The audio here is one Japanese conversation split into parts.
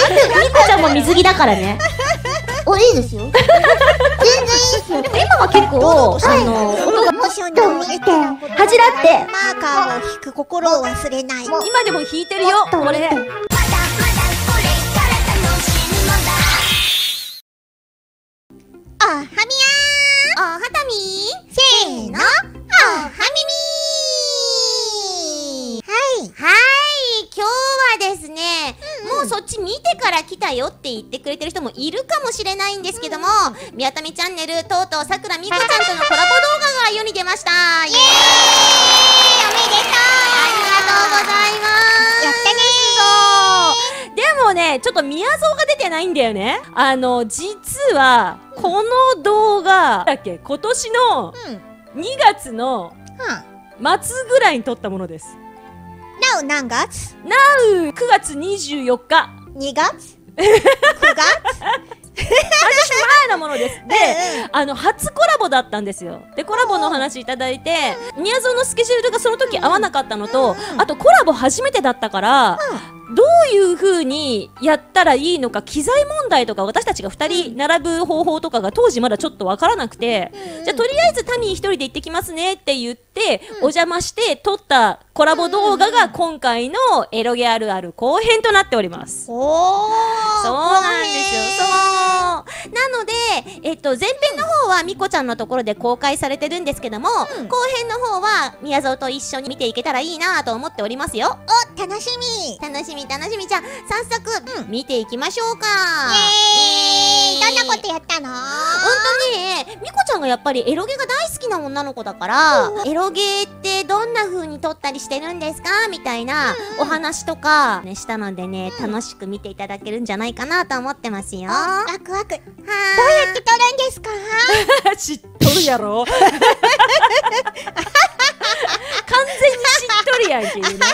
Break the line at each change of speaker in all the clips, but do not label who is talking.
ちゃんも水着だからね。
お、いいですよ。全然いいですよ。
でも今は結構、音が
もしおに見て、
恥じらって、
マーカーを引く心を忘れない。
今でも弾いてるよ、これ。
おはみやー、おはたみー、せーの、おはみみー。
はい、今日はですね、もうそっち見てから来たよって言ってくれてる人もいるかもしれないんですけども、宮田美チャンネル、とうとうさくらみこちゃんとのコラボ動画が世に出ました。イエーイ、
おめでとう。
ありがとうございます。
やったね
ー。でもね、ちょっと宮蔵が出てないんだよね。実は、この動画、今年の2月の末ぐらいに撮ったものです。
なお何月？
Now 9月24日。
2月？ 9月？
前のものです。で、初コラボだったんですよ。で、コラボのお話いただいて、宮蔵のスケジュールがその時合わなかったのと、あとコラボ初めてだったから、どういう風にやったらいいのか、機材問題とか私たちが2人並ぶ方法とかが当時まだちょっとわからなくて、じゃあとりあえずタミー1人で行ってきますねって言って、お邪魔して撮ったコラボ動画が今回のエロゲあるある後編となっております。
おー、
そうなんですよ。そう。なので、前編の方はみこちゃんのところで公開されてるんですけども、後編の方は宮蔵と一緒に見ていけたらいいなと思っておりますよ。
お、楽しみ。
楽しみ楽しみ。じゃあ早速、見ていきましょうか。
イエーイ。どんなことやったの？
みこちゃんがやっぱりエロゲが大好きな女の子だから、エロゲってどんな風に撮ったりしてるんですかみたいなお話とか、ね、したのでね、楽しく見ていただけるんじゃないかなと思ってますよ。
ワクワク。どうや
は
って撮るんですか？
ーい。知っとるやろ。完全に知っとるやんけ、ね。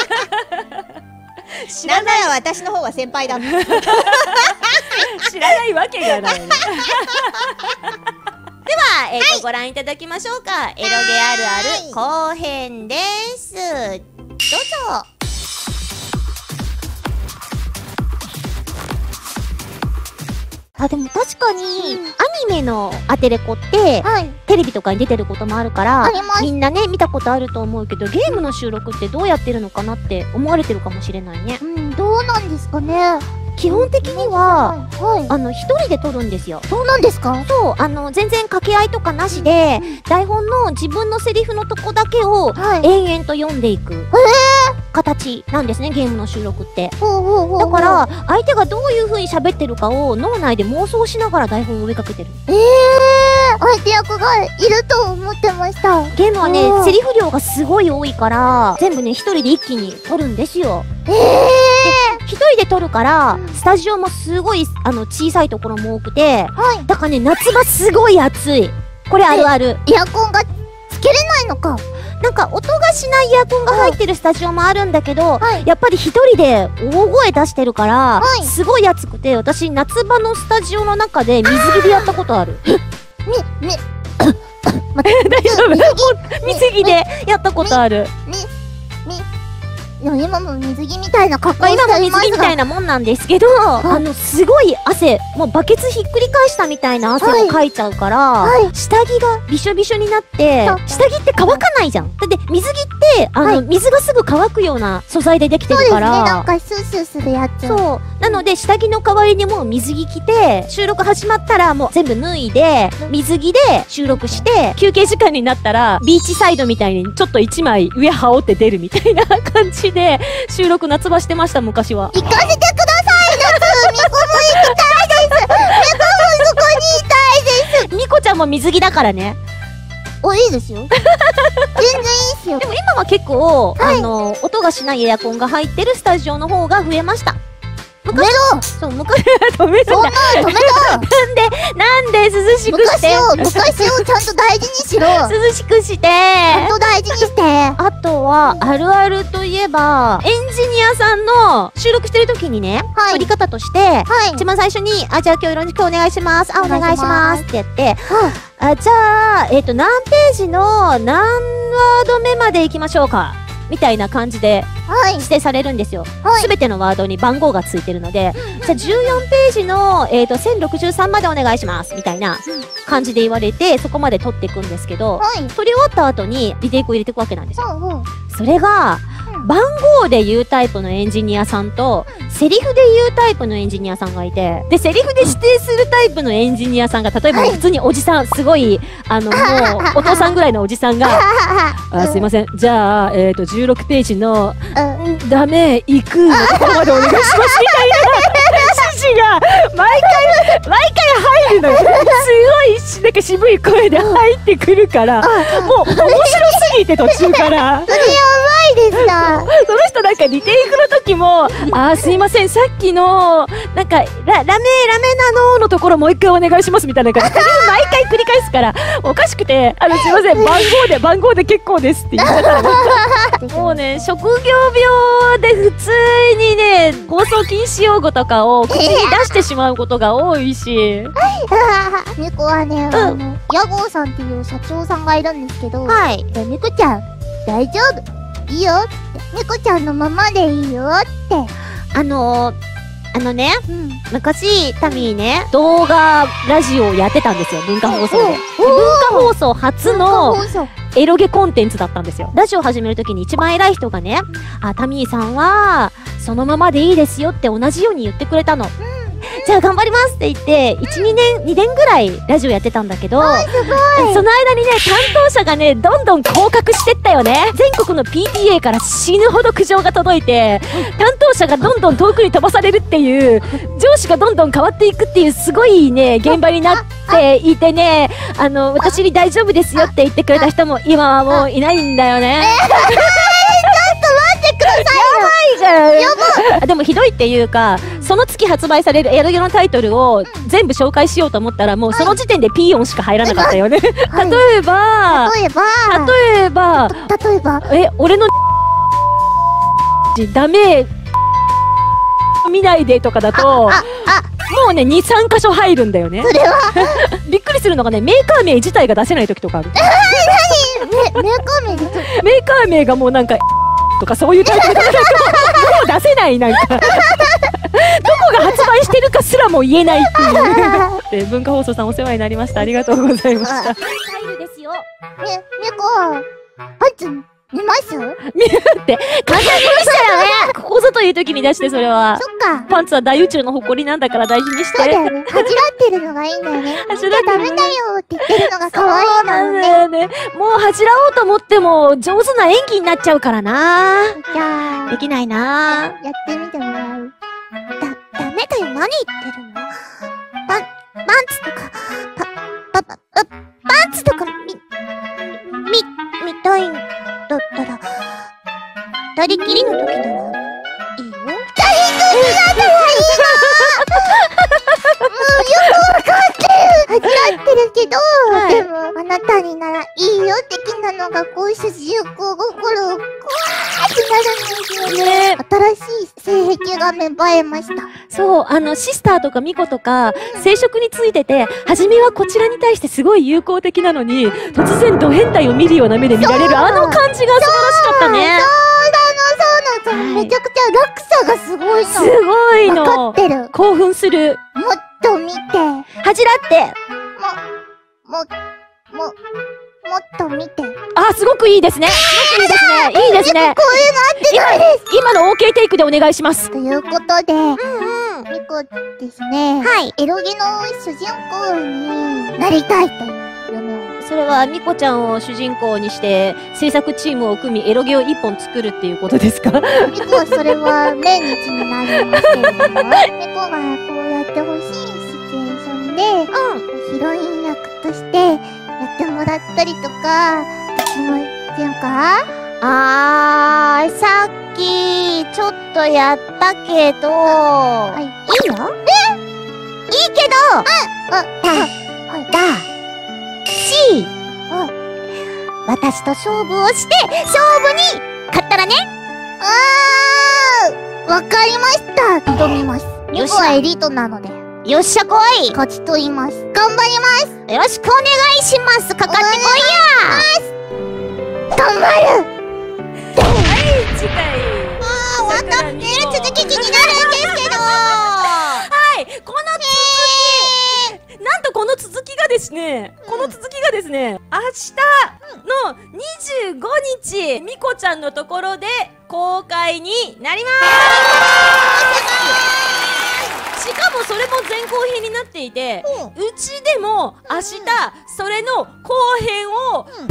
知らない。
なんなら私の方が先輩だ。
知らないわけがないね。では、ご覧いただきましょうか。エロゲあるある後編です。どうぞ。
でも確かに、アニメのアテレコって、テレビとかに出てることもあるから、みんなね、見たことあると思うけど、ゲームの収録ってどうやってるのかなって思われてるかもしれないね。
どうなんですかね。
基本的には、一人で撮るんですよ。
そうなんですか？
そう、全然掛け合いとかなしで、台本の自分のセリフのとこだけを、延々と読んでいく。形なんですね、ゲームの収録って。だから、相手がどういう風に喋ってるかを脳内で妄想しながら台本を追いかけてる。
相手役がいると思ってました。
ゲームはね、セリフ量がすごい多いから、全部ね、一人で一気に撮るんですよ。一人で撮るから、スタジオもすごい、小さいところも多くて、だからね、夏場すごい暑い。これあるある。
エアコンがつけれないのか。
なんか音がしないエアコンが入ってるスタジオもあるんだけど、やっぱり一人で大声出してるから、すごい暑くて、私夏場のスタジオの中で水着でやったことある。大丈夫？水着でやったことある。
今も水着みたいな格好して
今も水着みたいなもんなんですけど、すごい汗、もうバケツひっくり返したみたいな汗をかいちゃうから、下着がびしょびしょになって、下着って乾かないじゃん。だって水着って、水がすぐ乾くような素材でできてるから。
そうですね、なんかスースーするやつ。
そう。なので、下着の代わりにもう水着着て、収録始まったらもう全部脱いで、水着で収録して、休憩時間になったら、ビーチサイドみたいにちょっと一枚上羽織って出るみたいな感じで、収録夏場してました、昔は。
行かせてください、夏。みこも行きたいです。みこもそこにいたいです。
みこちゃんも水着だからね。
お、いいですよ。全然いいっすよ。
でも今は結構、音がしないエアコンが入ってるスタジオの方が増えました。
止めろ。
そう、昔、止め
そんなの止めろ。
なんで涼しくして。
昔をちゃんと大事にしろ。
涼しくして。ち
ゃんと大事にして。
あとは、あるあるといえば、エンジニアさんの収録してる時にね、撮り方として、一番最初に、じゃあ今日よろしくお願いします。お願いしますってやって、じゃあ、何ページの何ワード目まで行きましょうかみたいな感じで指定されるんですよ。すべてのワードに番号がついてるので、じゃあ14ページの、1063までお願いします。みたいな感じで言われて、そこまで取っていくんですけど、取り終わった後にリテイクを入れていくわけなんですよ。それが、番号で言うタイプのエンジニアさんと、セリフで言うタイプのエンジニアさんがいて、で、セリフで指定するタイプのエンジニアさんが、例えば普通におじさん、すごい、もう、お父さんぐらいのおじさんが、すいません、じゃあ、16ページの、ダメ、行くのところまでお願いします、みたいな指示が、毎回入るのよ。すごい、なんか渋い声で入ってくるから、もう、面白すぎて途中から。
それやばいですな。
その人なんかリテイクの時も、すいません、さっきの、なんか、ラメなのところもう一回お願いしますみたいな感じで、毎回繰り返すから、おかしくて、すいません、番号で結構ですって言っちゃったら、もうね、職業病で普通にね、放送禁止用語とかを口に出してしまうことが多いし。
猫はね、屋号さんっていう社長さんがいるんですけど、猫ちゃん、大丈夫。いいよって。猫ちゃんのままでいいよって。
ね、昔、タミーね、動画、ラジオをやってたんですよ、文化放送で。文化放送初のエロゲコンテンツだったんですよ。ラジオ始めるときに一番偉い人がね、タミーさんは、そのままでいいですよって同じように言ってくれたの。じゃあ頑張りますって言って、2年ぐらいラジオやってたんだけど、その間にね、担当者がね、どんどん降格してったよね。全国の PTA から死ぬほど苦情が届いて、担当者がどんどん遠くに飛ばされるっていう、上司がどんどん変わっていくっていう、すごいね、現場になっていてね、私に大丈夫ですよって言ってくれた人も、今はもういないんだよね。でもひどいっていうか、その月発売されるエロゲのタイトルを全部紹介しようと思ったら、もうその時点でピー音しか入らなかったよね。例えば、俺のダメ見ないでとかだと、もうね、2、3箇所入るんだよね。びっくりするのがね、メーカー名自体が出せない時とかある。
メーカー名
メーカー名がもうなんか、とかそういうタイプでもう出せない、なんかどこが発売してるかすらも言えないっていう文化放送さんお世話になりました。ありがとうございました。
スタイルですよ。猫、パンツ見ます
って簡単に見したよね。ここぞという時に出して、それは
そっか。
パンツは大宇宙の誇りなんだから大事にして。
そうだよね。恥じらってるのがいいんだよね。恥じらダメだよって言ってるのが可愛いの
なんだよね。もう恥じらおうと思っても上手な演技になっちゃうからな。
じゃあ
できないな。
やってみてもらう。
ダメだよ。何言ってるの？パンツとか、パンツとか見たいんだったら、二人きりの時ならいいよ。
二人きりだったらいいの。もうよくわかってる。恥じらってるけど、でもあなたにならいいよ的なのがこう主人公心をグワーってなるんですよね。新しい性癖が芽生えました。
そう、シスターとかミコとか、生殖についてて、初めはこちらに対してすごい友好的なのに、突然ド変態を見るような目で見られるあの感じが素晴らしかったね。
そうなの。めちゃくちゃ落差がすごいの。
すごいの。
わかってる。
興奮する。
もっと見て。
恥じらって。
もっと見て。
すごくいいですね。すごくいいですね。いいですね。
こういうの合ってないです。
今の OK テイクでお願いします。
ということで、ミコですね。エロゲの主人公になりたいという夢を。
それはミコちゃんを主人公にして制作チームを組みエロゲを一本作るっていうことですか？
ミコはそれは命日になりますけれども、ミコがこうやってほしいシチュエーションで、ヒロイン役としてやってもらったりとかできませんか？さっきちょっとやったけど、いいよ？いいけど、私と勝負をして、勝負に勝ったらね。わかりました。挑みます。ミコはエリートなので。
よっしゃ来い。
勝ちと言います。頑張ります。
よろしくお願いします。かかってこいや。
頑張る。
はい、次回。
また続き気になるんですけど。
はい、この続き、なんとこの続きがですね、明日の25日、みこちゃんのところで公開になります。しかもそれも前後編になっていて、うちでも明日それの後編を公開し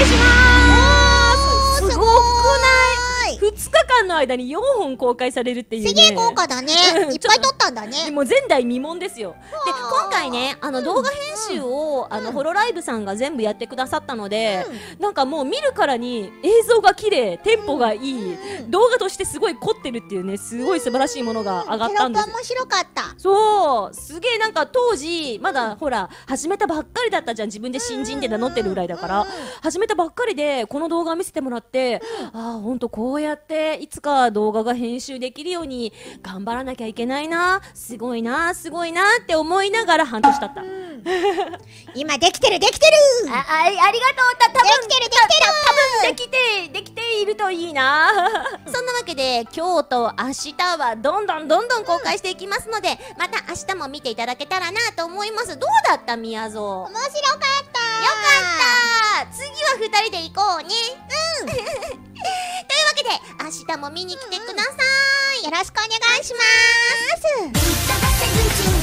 ます。すごくない？2日間の間に4本公開されるっていうね。
すげえ豪華だね。いっぱい撮ったんだね。
もう前代未聞ですよ。で、今回ね、動画編集を、ホロライブさんが全部やってくださったので、なんかもう見るからに映像が綺麗、テンポがいい、動画としてすごい凝ってるっていうね、すごい素晴らしいものが上がったんです。
面白かった。
そう、すげえなんか当時、まだほら、始めたばっかりだったじゃん。自分で新人で名乗ってるぐらいだから。始めたばっかりで、この動画見せてもらって、ああ、ほんとこうやっていつか動画が編集できるように頑張らなきゃいけないな、すごいなって思いながら半年経った。
今できてる。
ありがとう。多分できているといいな。そんなわけで今日と明日はどんどん公開していきますので、また明日も見ていただけたらなと思います。どうだったみやぞ？
面白かった。よか
った。次は2人で行こうね。というわけで明日も見に来てください。
よろしくお願いします。